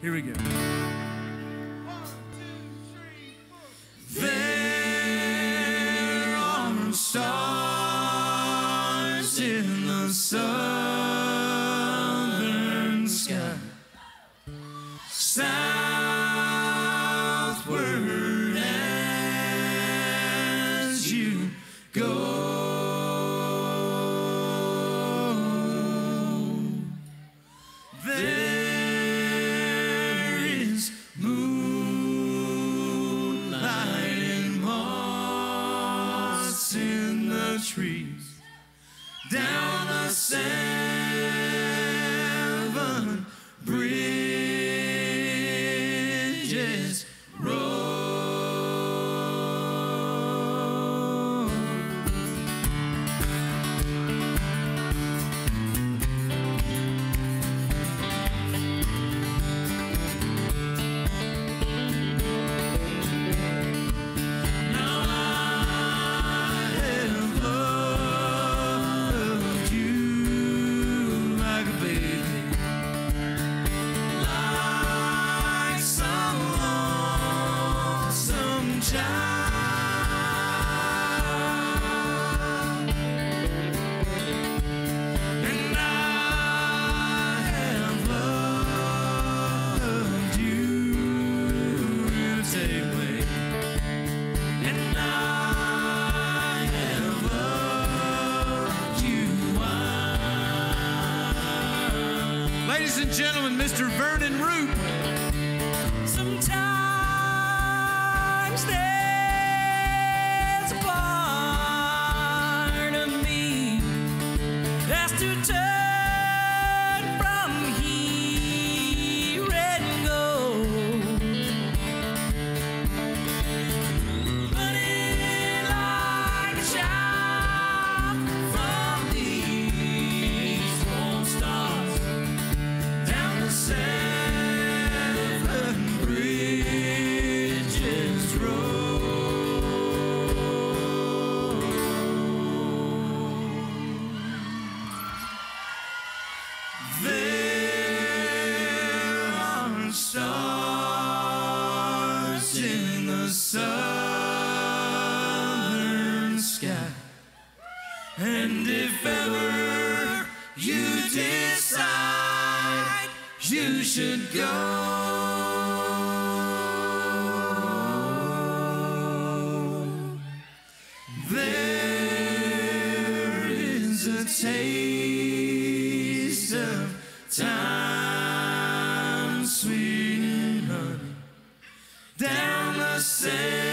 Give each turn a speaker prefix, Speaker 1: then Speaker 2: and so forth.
Speaker 1: Here we go. 1, 2, 3, 4. There are stars in the southern sky, southward as you go. There is moonlight and moss in the trees down the 7 bridges road. Now I have loved you like a baby, like some lonesome child. And I have loved you irritably, and I have loved you wild. Ladies and gentlemen, Mr. Vernon Root. Sometimes there's a part of me that's to turn from here and go, running like a child from these warm stars down the 7 bridges road. There are stars in the southern sky, and if ever you decide you should go, there is a taste of time, sweet and honey, down the 7